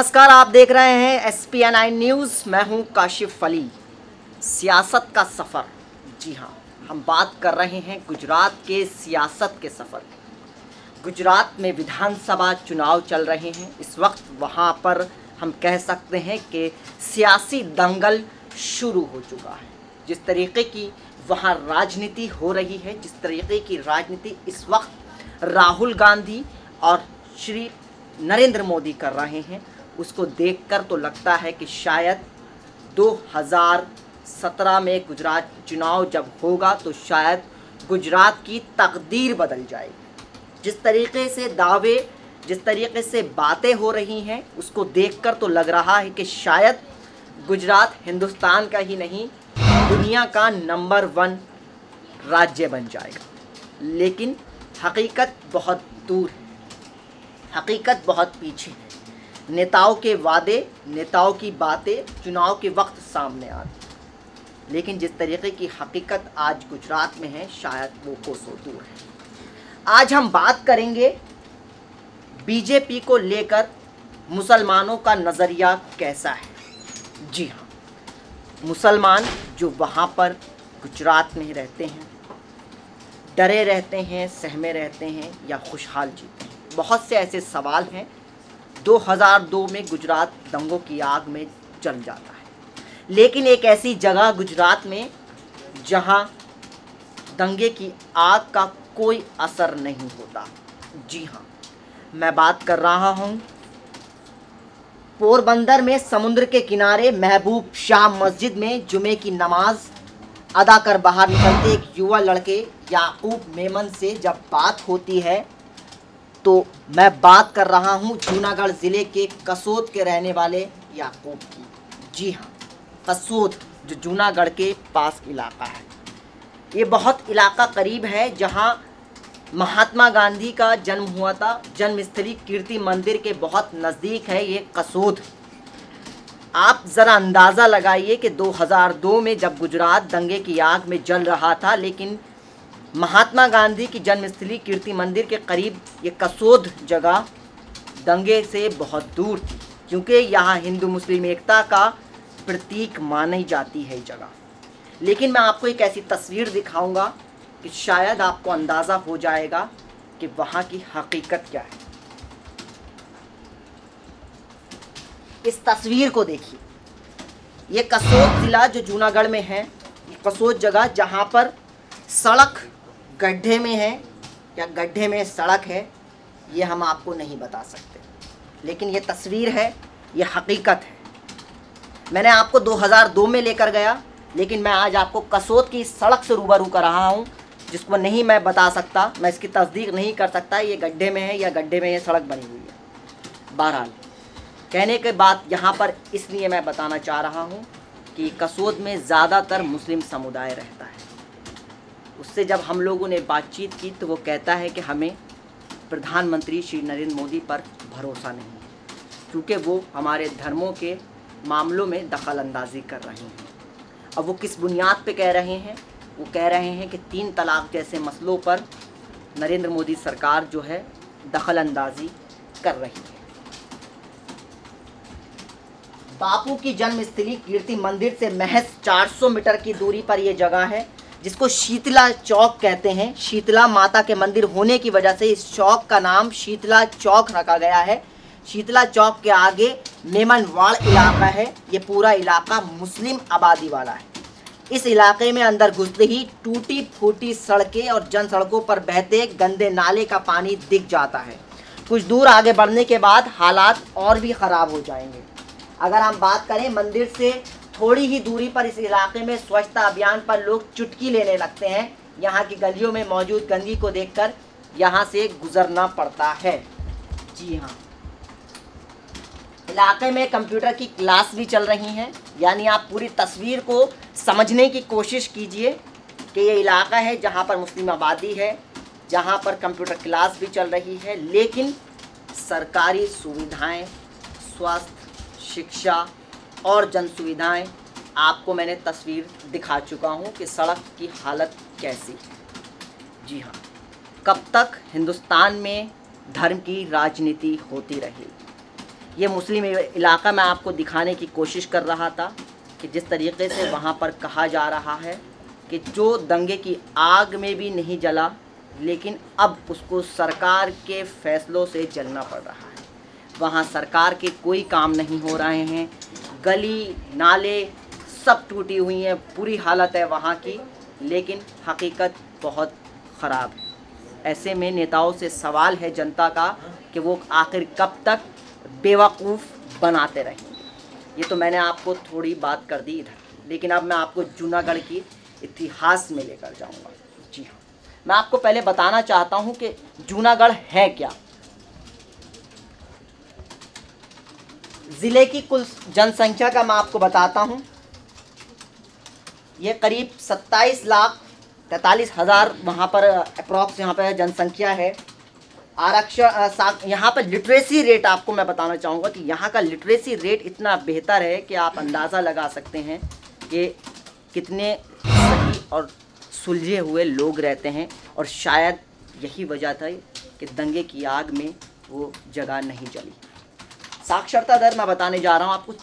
नमस्कार, आप देख रहे हैं SPN9 न्यूज़। मैं हूं काशिफ अली। सियासत का सफ़र, जी हां, हम बात कर रहे हैं गुजरात के सियासत के सफ़र। गुजरात में विधानसभा चुनाव चल रहे हैं इस वक्त। वहां पर हम कह सकते हैं कि सियासी दंगल शुरू हो चुका है। जिस तरीके की वहां राजनीति हो रही है, जिस तरीके की राजनीति इस वक्त राहुल गांधी और श्री नरेंद्र मोदी कर रहे हैं, उसको देखकर तो लगता है कि शायद 2017 में गुजरात चुनाव जब होगा तो शायद गुजरात की तकदीर बदल जाएगी। जिस तरीके से दावे, जिस तरीके से बातें हो रही हैं, उसको देखकर तो लग रहा है कि शायद गुजरात हिंदुस्तान का ही नहीं, दुनिया का नंबर 1 राज्य बन जाएगा। लेकिन हकीकत बहुत दूर है, हकीकत बहुत पीछे है। नेताओं के वादे, नेताओं की बातें चुनाव के वक्त सामने आती, लेकिन जिस तरीके की हकीकत आज गुजरात में है, शायद वो कोसों दूर है। आज हम बात करेंगे बीजेपी को लेकर मुसलमानों का नज़रिया कैसा है। जी हाँ, मुसलमान जो वहाँ पर गुजरात में रहते हैं, डरे रहते हैं, सहमे रहते हैं या खुशहाल जीते हैं। बहुत से ऐसे सवाल हैं। 2002 में गुजरात दंगों की आग में जल जाता है, लेकिन एक ऐसी जगह गुजरात में जहां दंगे की आग का कोई असर नहीं होता। जी हां, मैं बात कर रहा हूं पोरबंदर में समुद्र के किनारे महबूब शाह मस्जिद में जुमे की नमाज अदा कर बाहर निकलते एक युवा लड़के याकूब मेमन से जब बात होती है तो मैं बात कर रहा हूं जूनागढ़ ज़िले के कसोद के रहने वाले याकूब की। जी हां, कसोद जो जूनागढ़ के पास इलाका है, ये बहुत इलाका करीब है जहां महात्मा गांधी का जन्म हुआ था। जन्मस्थली कीर्ति मंदिर के बहुत नज़दीक है ये कसोद। आप ज़रा अंदाज़ा लगाइए कि 2002 में जब गुजरात दंगे की आग में जल रहा था, लेकिन महात्मा गांधी की जन्मस्थली कीर्ति मंदिर के करीब ये कसोद जगह दंगे से बहुत दूर थी, क्योंकि यहाँ हिंदू मुस्लिम एकता का प्रतीक मानी जाती है ये जगह। लेकिन मैं आपको एक ऐसी तस्वीर दिखाऊंगा कि शायद आपको अंदाज़ा हो जाएगा कि वहाँ की हकीकत क्या है। इस तस्वीर को देखिए, ये कसोद ज़िला जो जूनागढ़ में है, ये कसोद जगह जहाँ पर सड़क गड्ढे में है या गड्ढे में सड़क है, ये हम आपको नहीं बता सकते, लेकिन ये तस्वीर है, ये हकीकत है। मैंने आपको 2002 में लेकर गया, लेकिन मैं आज आपको कसोद की सड़क से रूबरू कर रहा हूँ, जिसको नहीं मैं बता सकता, मैं इसकी तस्दीक नहीं कर सकता ये गड्ढे में है या गड्ढे में ये सड़क बनी हुई है। बहरहाल कहने के बाद यहाँ पर इसलिए मैं बताना चाह रहा हूँ कि कसोद में ज़्यादातर मुस्लिम समुदाय रहता है। उससे जब हम लोगों ने बातचीत की तो वो कहता है कि हमें प्रधानमंत्री श्री नरेंद्र मोदी पर भरोसा नहीं है, क्योंकि वो हमारे धर्मों के मामलों में दखल अंदाजी कर रहे हैं। अब वो किस बुनियाद पे कह रहे हैं? वो कह रहे हैं कि 3 तलाक जैसे मसलों पर नरेंद्र मोदी सरकार जो है दखल अंदाजी कर रही है। बापू की जन्मस्थली कीर्ति मंदिर से महज 400 मीटर की दूरी पर यह जगह है, जिसको शीतला चौक कहते हैं। शीतला माता के मंदिर होने की वजह से इस चौक का नाम शीतला चौक रखा गया है। शीतला चौक के आगे मेमनवाड़ इलाका है। ये पूरा इलाका मुस्लिम आबादी वाला है। इस इलाके में अंदर घुसते ही टूटी फूटी सड़कें और जन सड़कों पर बहते गंदे नाले का पानी दिख जाता है। कुछ दूर आगे बढ़ने के बाद हालात और भी ख़राब हो जाएंगे। अगर हम बात करें मंदिर से थोड़ी ही दूरी पर इस इलाके में स्वच्छता अभियान पर लोग चुटकी लेने लगते हैं। यहाँ की गलियों में मौजूद गंदगी को देखकर यहाँ से गुजरना पड़ता है। जी हाँ, इलाके में कंप्यूटर की क्लास भी चल रही हैं। यानी आप पूरी तस्वीर को समझने की कोशिश कीजिए कि ये इलाका है जहाँ पर मुस्लिम आबादी है, जहाँ पर कंप्यूटर क्लास भी चल रही है, लेकिन सरकारी सुविधाएँ, स्वास्थ्य, शिक्षा और जन सुविधाएं आपको मैंने तस्वीर दिखा चुका हूं कि सड़क की हालत कैसी है। जी हाँ, कब तक हिंदुस्तान में धर्म की राजनीति होती रहेगी? ये मुस्लिम इलाका मैं आपको दिखाने की कोशिश कर रहा था कि जिस तरीके से वहाँ पर कहा जा रहा है कि जो दंगे की आग में भी नहीं जला, लेकिन अब उसको सरकार के फैसलों से जलना पड़ रहा है। वहाँ सरकार के कोई काम नहीं हो रहे हैं, गली नाले सब टूटी हुई हैं, बुरी हालत है वहाँ की, लेकिन हकीकत बहुत ख़राब है। ऐसे में नेताओं से सवाल है जनता का कि वो आखिर कब तक बेवकूफ़ बनाते रहेंगे। ये तो मैंने आपको थोड़ी बात कर दी इधर, लेकिन अब मैं आपको जूनागढ़ की इतिहास में लेकर जाऊंगा। जी हाँ, मैं आपको पहले बताना चाहता हूं कि जूनागढ़ है क्या। ज़िले की कुल जनसंख्या का मैं आपको बताता हूं। ये करीब 27,43,000 वहाँ पर अप्रॉक्स यहाँ पर जनसंख्या है। आरक्षण यहाँ पर लिटरेसी रेट आपको मैं बताना चाहूँगा कि यहाँ का लिटरेसी रेट इतना बेहतर है कि आप अंदाज़ा लगा सकते हैं कि कितने सही और सुलझे हुए लोग रहते हैं। और शायद यही वजह था कि दंगे की आग में वो जगह नहीं जली। साक्षरता दर मैं बताने जा रहा हूँ आपको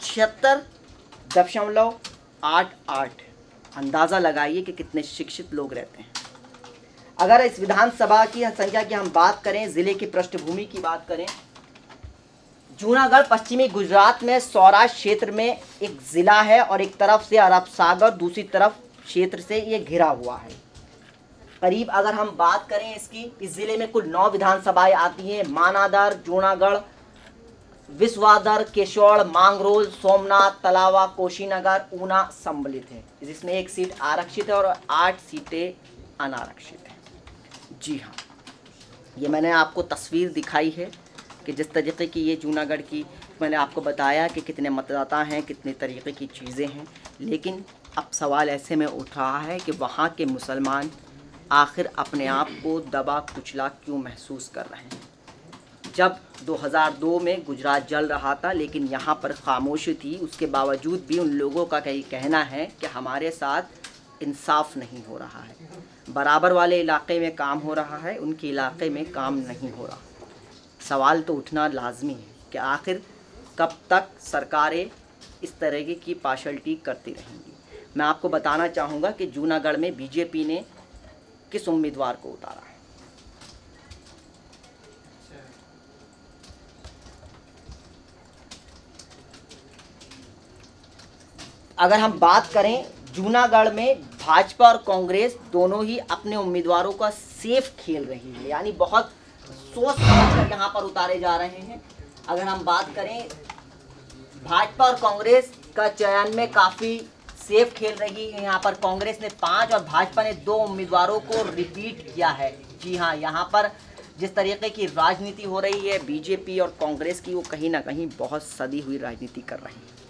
76.88। अंदाज़ा लगाइए कि कितने शिक्षित लोग रहते हैं। अगर इस विधानसभा की संख्या की हम बात करें, ज़िले की पृष्ठभूमि की बात करें, जूनागढ़ पश्चिमी गुजरात में सौराष्ट्र क्षेत्र में एक ज़िला है और एक तरफ से अरब सागर, दूसरी तरफ क्षेत्र से ये घिरा हुआ है। करीब अगर हम बात करें इसकी, इस ज़िले में कुल 9 विधानसभाएं आती हैं। मानादर, जूनागढ़, विश्वादर, केशोड़, मांगरोल, सोमनाथ, तलावा, कोशीनगर, ऊना सम्मिलित है, जिसमें 1 सीट आरक्षित है और 8 सीटें अनारक्षित हैं। जी हाँ, ये मैंने आपको तस्वीर दिखाई है कि जिस तरीके की ये जूनागढ़ की मैंने आपको बताया कि कितने मतदाता हैं, कितने तरीके की चीज़ें हैं। लेकिन अब सवाल ऐसे में उठ रहा है कि वहाँ के मुसलमान आखिर अपने आप को दबा कुचला क्यों महसूस कर रहे हैं। जब 2002 में गुजरात जल रहा था, लेकिन यहाँ पर खामोशी थी, उसके बावजूद भी उन लोगों का कहीं कहना है कि हमारे साथ इंसाफ नहीं हो रहा है। बराबर वाले इलाके में काम हो रहा है, उनके इलाके में काम नहीं हो रहा। सवाल तो उठना लाजमी है कि आखिर कब तक सरकारें इस तरह की पार्शलिटी करती रहेंगी। मैं आपको बताना चाहूँगा कि जूनागढ़ में बीजेपी ने किस उम्मीदवार को उतारा है। अगर हम बात करें, जूनागढ़ में भाजपा और कांग्रेस दोनों ही अपने उम्मीदवारों का सेफ खेल रही है, यानी बहुत सोच समझ कर यहाँ पर उतारे जा रहे हैं। अगर हम बात करें, भाजपा और कांग्रेस का चयन में काफ़ी सेफ खेल रही है। यहाँ पर कांग्रेस ने 5 और भाजपा ने 2 उम्मीदवारों को रिपीट किया है। जी हाँ, यहाँ पर जिस तरीके की राजनीति हो रही है बीजेपी और कांग्रेस की, वो कहीं ना कहीं बहुत सदी हुई राजनीति कर रही है।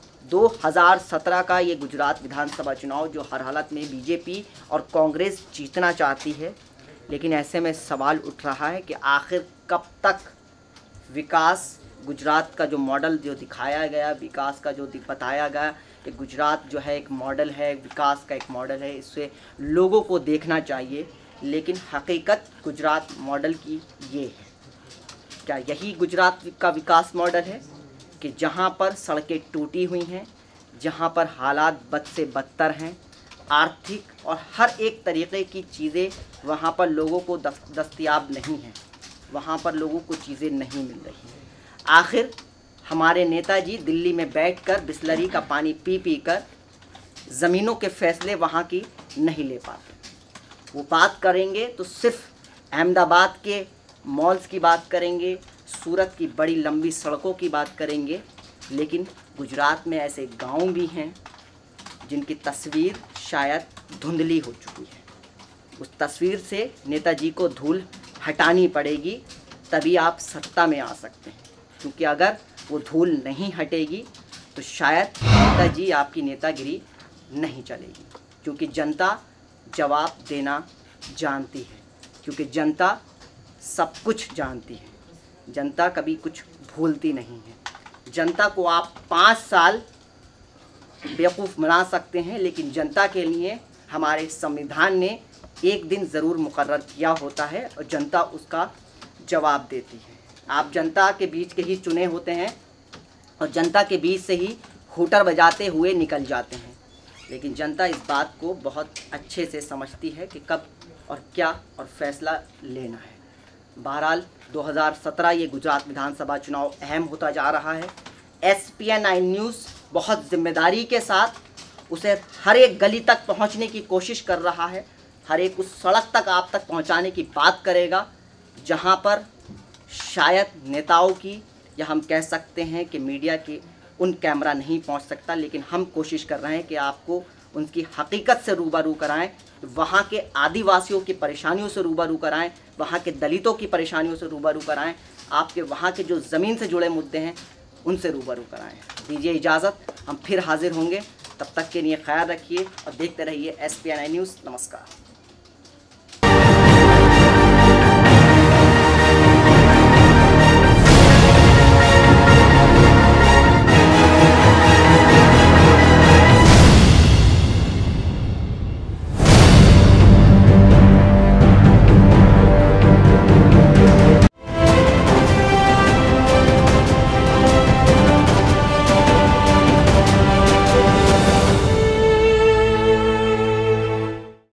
2017 का ये गुजरात विधानसभा चुनाव जो हर हालत में बीजेपी और कांग्रेस जीतना चाहती है, लेकिन ऐसे में सवाल उठ रहा है कि आखिर कब तक विकास, गुजरात का जो मॉडल जो दिखाया गया, विकास का जो बताया गया कि गुजरात जो है एक मॉडल है, विकास का एक मॉडल है, इससे लोगों को देखना चाहिए। लेकिन हकीकत गुजरात मॉडल की ये है, क्या यही गुजरात का विकास मॉडल है कि जहाँ पर सड़कें टूटी हुई हैं, जहाँ पर हालात बद से बदतर हैं, आर्थिक और हर एक तरीक़े की चीज़ें वहाँ पर लोगों को दस्तयाब नहीं हैं, वहाँ पर लोगों को चीज़ें नहीं मिल रही हैं। आखिर हमारे नेताजी दिल्ली में बैठकर बिस्लरी का पानी पी पी कर ज़मीनों के फ़ैसले वहाँ की नहीं ले पाते। वो बात करेंगे तो सिर्फ अहमदाबाद के मॉल्स की बात करेंगे, सूरत की बड़ी लंबी सड़कों की बात करेंगे, लेकिन गुजरात में ऐसे गांव भी हैं जिनकी तस्वीर शायद धुंधली हो चुकी है। उस तस्वीर से नेताजी को धूल हटानी पड़ेगी, तभी आप सत्ता में आ सकते हैं, क्योंकि अगर वो धूल नहीं हटेगी तो शायद नेताजी आपकी नेतागिरी नहीं चलेगी, क्योंकि जनता जवाब देना जानती है, क्योंकि जनता सब कुछ जानती है, जनता कभी कुछ भूलती नहीं है। जनता को आप 5 साल बेवकूफ़ बना सकते हैं, लेकिन जनता के लिए हमारे संविधान ने एक दिन ज़रूर मुकर्रर किया होता है और जनता उसका जवाब देती है। आप जनता के बीच के ही चुने होते हैं, और जनता के बीच से ही हूटर बजाते हुए निकल जाते हैं। लेकिन जनता इस बात को बहुत अच्छे से समझती है कि कब और क्या और फैसला लेना है। बहरहाल 2017 ये गुजरात विधानसभा चुनाव अहम होता जा रहा है। SPN 9 न्यूज़ बहुत जिम्मेदारी के साथ उसे हर एक गली तक पहुंचने की कोशिश कर रहा है, हर एक उस सड़क तक आप तक पहुंचाने की बात करेगा जहां पर शायद नेताओं की या हम कह सकते हैं कि मीडिया की उन कैमरा नहीं पहुंच सकता। लेकिन हम कोशिश कर रहे हैं कि आपको उनकी हकीकत से रूबरू कराएं, वहाँ के आदिवासियों की परेशानियों से रूबरू कराएं, वहाँ के दलितों की परेशानियों से रूबरू कराएं, आपके वहाँ के जो ज़मीन से जुड़े मुद्दे हैं उनसे रूबरू कराएं। दीजिए इजाज़त, हम फिर हाजिर होंगे, तब तक के लिए ख्याल रखिए और देखते रहिए SPN 9 न्यूज़। नमस्कार।